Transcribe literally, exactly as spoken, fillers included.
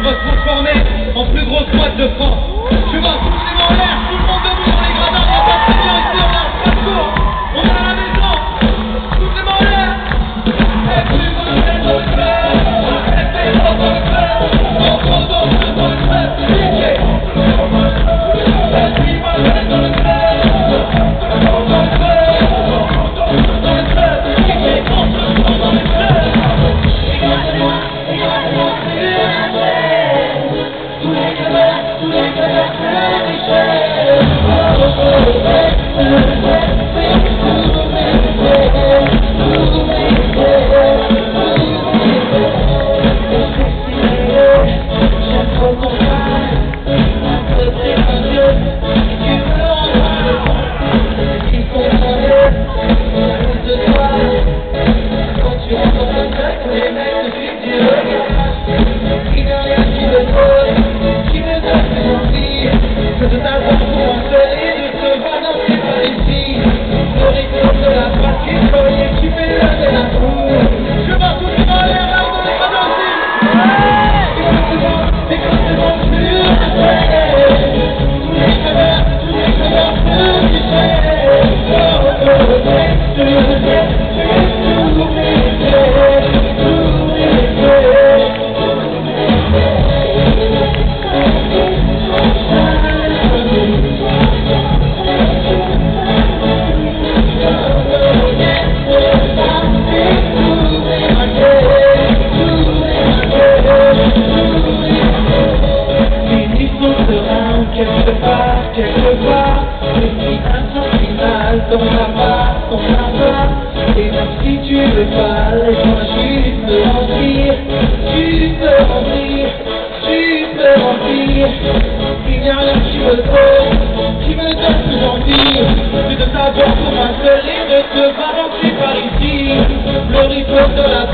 va se transformer en plus grosse boîte de France. Je vois tous les mains en l'air, tout le monde debout dans les gradins, il n'y a pas de seigneur ici, on a un parcours, on est à la maison, toutes les mains en l'air. Et plus vous êtes dans le club, et plus vous êtes dans le club, on prend dans le club, dans le club, D J. Et plus vous êtes dans le club, on prend dans le club, dans le club, D J, on prend dans le club. Le rythme de la